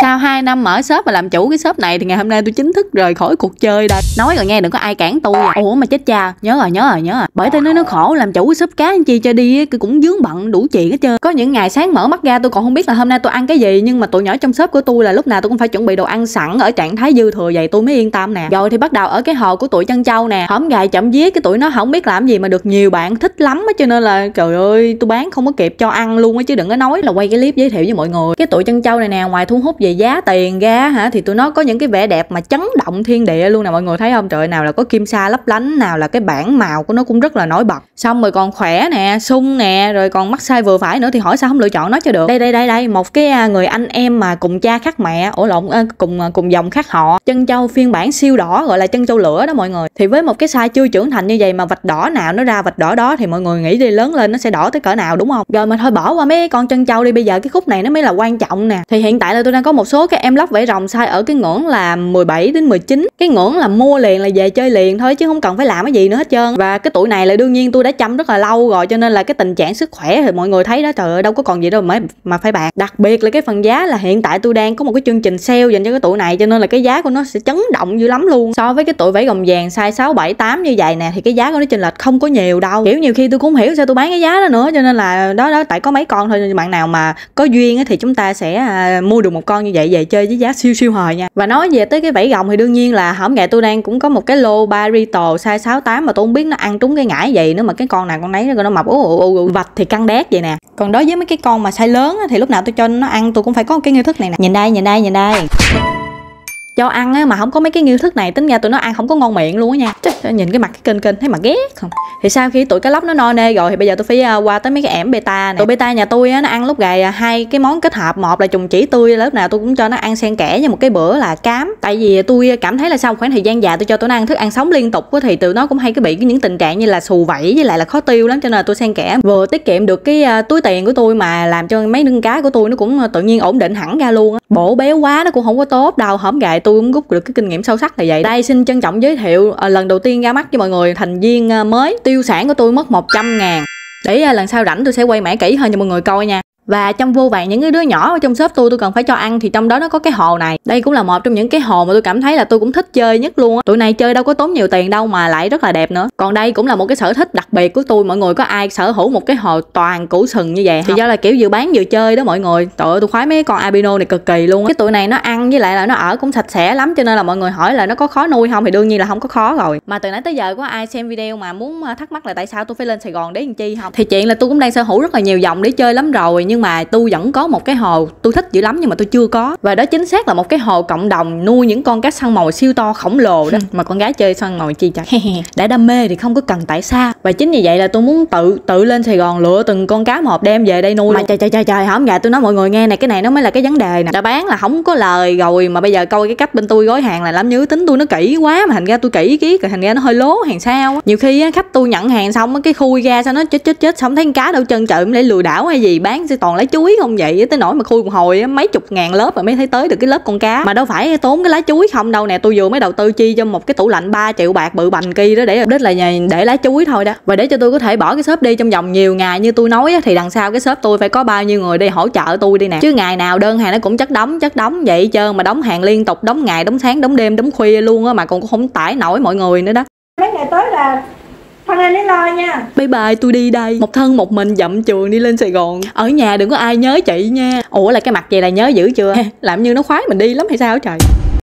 Sau 2 năm mở shop và làm chủ cái shop này thì ngày hôm nay tôi chính thức rời khỏi cuộc chơi đây. Nói rồi nghe, đừng có ai cản tôi. Ủa mà chết cha, nhớ rồi. Bởi tôi nói nó khổ làm chủ cái shop cá anh chi cho đi, cũng vướng bận đủ chuyện hết trơn. Có những ngày sáng mở mắt ra tôi còn không biết là hôm nay tôi ăn cái gì, nhưng mà tụi nhỏ trong shop của tôi là lúc nào tôi cũng phải chuẩn bị đồ ăn sẵn ở trạng thái dư thừa, vậy tôi mới yên tâm nè. Rồi thì bắt đầu ở cái hồ của tụi chân trâu nè. Hổm gài chậm vía cái tụi nó không biết làm gì mà được nhiều bạn thích lắm á, cho nên là trời ơi tôi bán không có kịp cho ăn luôn á, chứ đừng có nói là quay cái clip giới thiệu với mọi người. Cái tụi chân trâu này nè, ngoài thu hút về giá tiền ra hả, thì tụi nó có những cái vẻ đẹp mà chấn động thiên địa luôn nè mọi người thấy không. Trời, nào là có kim sa lấp lánh, nào là cái bảng màu của nó cũng rất là nổi bật, xong rồi còn khỏe nè, sung nè, rồi còn mắt size vừa phải nữa, thì hỏi sao không lựa chọn nó cho được. Đây một cái người anh em mà cùng cha khác mẹ, cùng dòng khác họ, chân trâu phiên bản siêu đỏ, gọi là chân trâu lửa đó mọi người. Thì với một cái size chưa trưởng thành như vậy mà vạch đỏ nào nó ra vạch đỏ đó, thì mọi người nghĩ đi, lớn lên nó sẽ đỏ tới cỡ nào đúng không. Rồi mà thôi bỏ qua mấy con chân trâu đi, bây giờ cái khúc này nó mới là quan trọng nè. Thì hiện tại là tôi đang có một số cái em lóc vảy rồng size ở cái ngưỡng là 17 đến 19, cái ngưỡng là mua liền là về chơi liền thôi, chứ không cần phải làm cái gì nữa hết trơn. Và cái tuổi này là đương nhiên tôi đã chăm rất là lâu rồi, cho nên là cái tình trạng sức khỏe thì mọi người thấy đó, trời ơi đâu có còn gì đâu mà phải bạc. Đặc biệt là cái phần giá là hiện tại tôi đang có một cái chương trình sale dành cho cái tuổi này, cho nên là cái giá của nó sẽ chấn động dữ lắm luôn. So với cái tuổi vảy rồng vàng size 6, 7, 8 như vậy nè, thì cái giá của nó chênh lệch không có nhiều đâu. Kiểu nhiều khi tôi cũng không hiểu sao tôi bán cái giá đó nữa, cho nên là đó tại có mấy con thôi. Bạn nào mà có duyên thì chúng ta sẽ mua được một con như vậy về chơi với giá siêu hời nha. Và nói về tới cái vảy rồng thì đương nhiên là hổm gà tôi đang cũng có một cái lô Barito size 6, 8 mà tôi không biết nó ăn trúng cái ngải vậy nữa, mà cái con nào con nấy nó mập vạch thì căng đét vậy nè. Còn đối với mấy cái con mà size lớn thì lúc nào tôi cho nó ăn tôi cũng phải có cái nghi thức này nè. Nhìn đây. Cho ăn á, mà không có mấy cái nghi thức này tính ra tụi nó ăn không có ngon miệng luôn á nha. Chắc nhìn cái mặt cái kênh thấy mà ghét không. Thì sau khi tụi cái lóc nó no nê rồi thì bây giờ tôi phải qua tới mấy cái ẻm beta này. Tụi beta nhà tôi á, nó ăn lúc gầy hai cái món kết hợp, một là trùng chỉ tươi, lúc nào tôi cũng cho nó ăn xen kẽ với một cái bữa là cám. Tại vì tôi cảm thấy là sau khoảng thời gian dài tôi cho tụi nó ăn thức ăn sống liên tục á, thì tụi nó cũng hay bị những tình trạng như là xù vảy với lại là khó tiêu lắm, cho nên là tôi xen kẽ vừa tiết kiệm được cái túi tiền của tôi, mà làm cho mấy nương cá của tôi nó cũng tự nhiên ổn định hẳn ra luôn á. Bổ béo quá nó cũng không có tốt đâu. Hổm gà tôi cũng rút được cái kinh nghiệm sâu sắc là vậy. Đây xin trân trọng giới thiệu lần đầu tiên ra mắt với mọi người thành viên mới. Tiêu sản của tôi mất 100.000. Để lần sau rảnh tôi sẽ quay mẻ kỹ hơn cho mọi người coi nha. Và trong vô vàn những cái đứa nhỏ ở trong shop tôi cần phải cho ăn, thì trong đó nó có cái hồ này. Đây cũng là một trong những cái hồ mà tôi cảm thấy là tôi cũng thích chơi nhất luôn á. Tụi này chơi đâu có tốn nhiều tiền đâu mà lại rất là đẹp nữa. Còn đây cũng là một cái sở thích đặc biệt của tôi. Mọi người có ai sở hữu một cái hồ toàn củ sừng như vậy? Thì do là kiểu vừa bán vừa chơi đó mọi người. Trời ơi tôi khoái mấy con albino này cực kỳ luôn á. Cái tụi này nó ăn với lại là nó ở cũng sạch sẽ lắm, cho nên là mọi người hỏi là nó có khó nuôi không thì đương nhiên là không có khó rồi. Mà từ nãy tới giờ có ai xem video mà muốn thắc mắc là tại sao tôi phải lên Sài Gòn để làm chi không? Thì chuyện là tôi cũng đang sở hữu rất là nhiều dòng để chơi lắm rồi, nhưng mà tôi vẫn có một cái hồ tôi thích dữ lắm nhưng mà tôi chưa có, và đó chính xác là một cái hồ cộng đồng nuôi những con cá săn mồi siêu to khổng lồ đó. Mà con gái chơi săn mồi chi trời. Đã đam mê thì không có cần tại sao. Và chính vì vậy là tôi muốn tự lên Sài Gòn lựa từng con cá một đem về đây nuôi. Mà trời hổm gà tôi nói mọi người nghe này, cái này nó mới là cái vấn đề nè. Đã bán là không có lời rồi, mà bây giờ coi cái cách bên tôi gói hàng là lắm nhớ tính tôi nó kỹ quá, mà thành ra tôi kỹ ký thành ra nó hơi lố hàng sao á. Nhiều khi á, khách tôi nhận hàng xong cái khui ra sao nó chết xong thấy con cá đâu trơn trợn để lừa đảo hay gì, bán sẽ toàn lấy chuối không vậy. Tới nỗi mà khui một hồi mấy chục ngàn lớp mà mới thấy tới được cái lớp con cá, mà đâu phải tốn cái lá chuối không đâu nè. Tôi vừa mới đầu tư chi cho một cái tủ lạnh 3 triệu bạc bự bành kia đó, để đích là để lá chuối thôi đó. Và để cho tôi có thể bỏ cái shop đi trong vòng nhiều ngày như tôi nói thì đằng sau cái shop tôi phải có bao nhiêu người đi hỗ trợ tôi đi nè, chứ ngày nào đơn hàng nó cũng chất đóng vậy trơn, mà đóng hàng liên tục, đóng ngày đóng sáng đóng đêm đóng khuya luôn á, mà còn không tải nổi mọi người nữa đó. Mấy ngày tới là Phan Anh lo nha. Bye bye, tôi đi đây. Một thân một mình dậm trường đi lên Sài Gòn. Ở nhà đừng có ai nhớ chị nha. Ủa là cái mặt vậy là nhớ dữ chưa? Làm như nó khoái mình đi lắm hay sao trời.